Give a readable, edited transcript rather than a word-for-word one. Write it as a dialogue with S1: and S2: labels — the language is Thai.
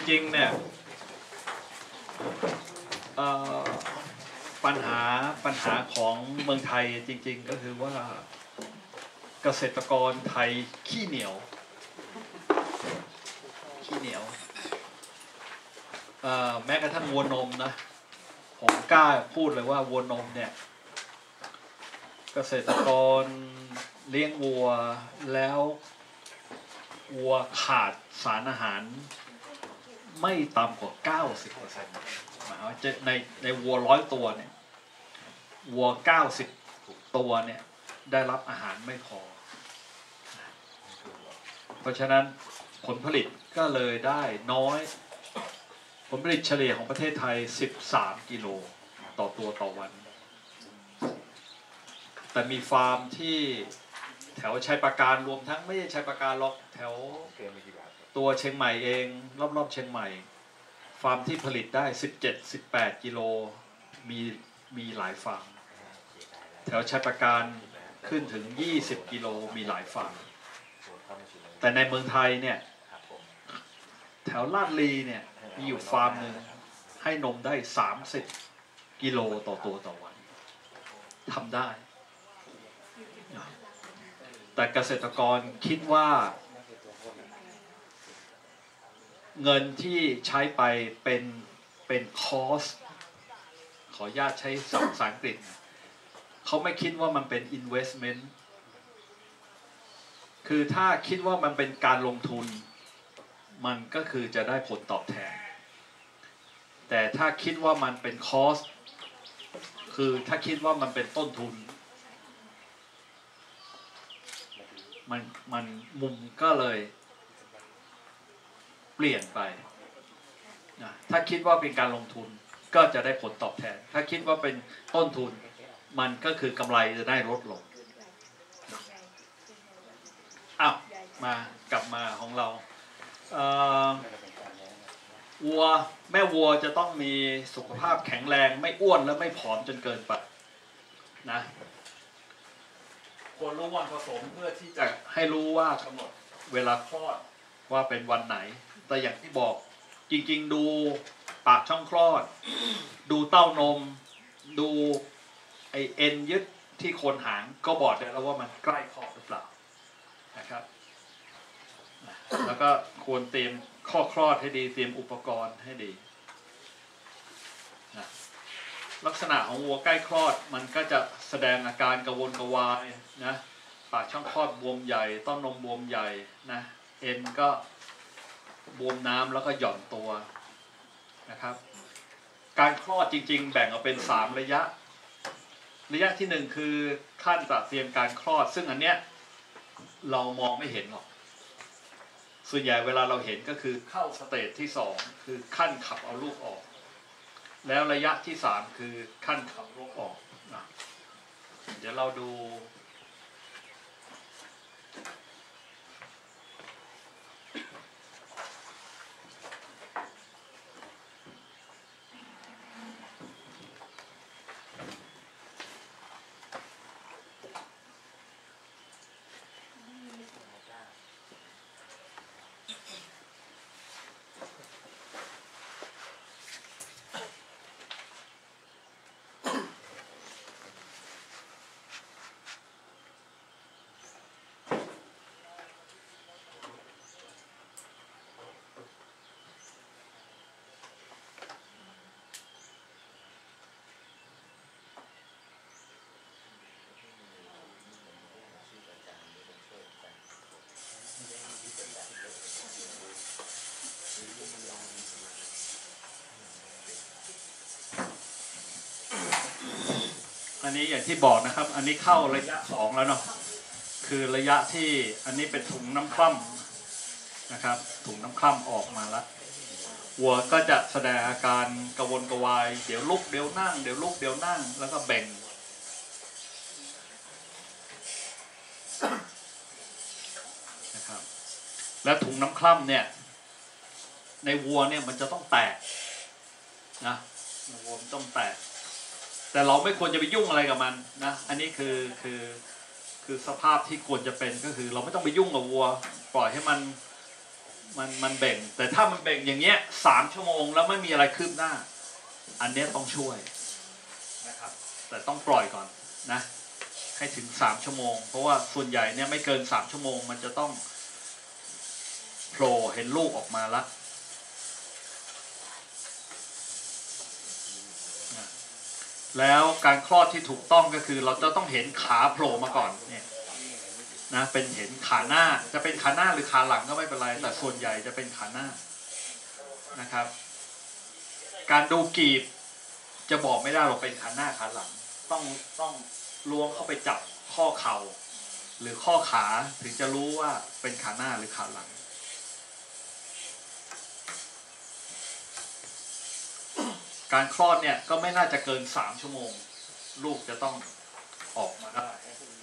S1: ริงๆเนี่ยปัญหาของเมืองไทยจริงๆก็คือว่าเกษตรกรไทยขี้เหนียวแม้กระทั่งวัวนมนะผมกล้าพูดเลยว่าวัวนมเนี่ยเกษตรกรเลี้ยงวัวแล้ววัวขาดสารอาหารไม่ต่ำกว่า 90% หมายว่าในวัว100 ตัวเนี่ยวัว90 ตัวเนี่ยได้รับอาหารไม่พอเพราะฉะนั้นผลผลิตก็เลยได้น้อยผลผลิตเฉลี่ยของประเทศไทย13 กิโลต่อตัวต่อวันแต่มีฟาร์มที่แถวชัยปราการรวมทั้งไม่ใช่ชัยปราการหรอกแถวตัวเชียงใหม่เองรอบๆเชียงใหม่ฟาร์มที่ผลิตได้17-18 กิโลมีหลายฟาร์มแถวชัยปราการขึ้นถึง20 กิโลมีหลายฟาร์มแต่ในเมืองไทยเนี่ยแถวลาดลีเนี่ยมีอยู่ฟาร์มหนึ่งให้นมได้30 กิโลต่อตัวต่อวันทำได้แต่เกษตรกรคิดว่าเงินที่ใช้ไปเป็นคอสขออนุญาตใช้ภาษาอังกฤษเขาไม่คิดว่ามันเป็น investment คือถ้าคิดว่ามันเป็นการลงทุนมันก็คือจะได้ผลตอบแทนแต่ถ้าคิดว่ามันเป็นคอสคือถ้าคิดว่ามันเป็นต้นทุนมันมุมก็เลยเปลี่ยนไปนะถ้าคิดว่าเป็นการลงทุนก็จะได้ผลตอบแทนถ้าคิดว่าเป็นต้นทุนมันก็คือกำไรจะได้ลดลงอ้าวกลับมาของเราแม่วัวจะต้องมีสุขภาพแข็งแรงไม่อ้วนและไม่ผอมจนเกินไปนะควรรู้วันผสมเพื่อที่จะให้รู้ว่ากำหนดเวลาคลอดว่าเป็นวันไหนแต่อย่างที่บอกจริงๆดูปากช่องคลอดดูเต้านมดูไอเอ็นยึดที่โคนหางก็บอกได้แล้วว่ามันใกล้คลอดหรือเปล่านะครับแล้วก็ควรเตรียมข้อคลอดให้ดีเตรียมอุปกรณ์ให้ดีนะลักษณะของวัวใกล้คลอดมันก็จะแสดงอาการกระวนกระวายนะปากช่องคลอดบวมใหญ่ต้นนมบวมใหญ่นะเอ็นก็บวมน้ำแล้วก็หย่อนตัวนะครับการคลอดจริงๆแบ่งออกเป็น3 ระยะที่1คือขั้นตระเตรียมการคลอดซึ่งอันเนี้ยเรามองไม่เห็นหรอกส่วนใหญ่เวลาเราเห็นก็คือเข้าสเตจที่2คือขั้นขับเอาลูกออกแล้วระยะที่3คือขั้นขับลูกออกนะเดี๋ยวเราดูอันนี้อย่างที่บอกนะครับอันนี้เข้าระยะ2แล้วเนาะคือระยะที่อันนี้เป็นถุงน้ำคร่ำนะครับถุงน้ำคร่ำออกมาแล้ววัวก็จะแสดงอาการกระวนกระวายเดี๋ยวลุกเดี๋ยวนั่งเดี๋ยวลุกเดี๋ยวนั่งแล้วก็แบ่งนะครับและถุงน้ำคร่ำเนี่ยในวัวเนี่ยมันจะต้องแตกนะวัวมันต้องแตกแต่เราไม่ควรจะไปยุ่งอะไรกับมันนะอันนี้คือสภาพที่ควรจะเป็นก็คือเราไม่ต้องไปยุ่งกับวัวปล่อยให้มันมันเบ่งแต่ถ้ามันเบ่งอย่างเงี้ย3 ชั่วโมงแล้วไม่มีอะไรคืบหน้าอันเนี้ยต้องช่วยนะครับแต่ต้องปล่อยก่อนนะให้ถึง3 ชั่วโมงเพราะว่าส่วนใหญ่เนี่ยไม่เกิน3 ชั่วโมงมันจะต้องโผล่เห็นลูกออกมาละแล้วการคลอดที่ถูกต้องก็คือเราจะต้องเห็นขาโผล่มาก่อนเนี่ยนะเป็นเห็นขาหน้าจะเป็นขาหน้าหรือขาหลังก็ไม่เป็นไรแต่ส่วนใหญ่จะเป็นขาหน้านะครับการดูกีบจะบอกไม่ได้เราเป็นขาหน้าขาหลังต้องล้วงเข้าไปจับข้อเข่าหรือข้อขาถึงจะรู้ว่าเป็นขาหน้าหรือขาหลังการคลอดเนี่ยก็ไม่น่าจะเกิน3 ชั่วโมงลูกจะต้องออกมาได้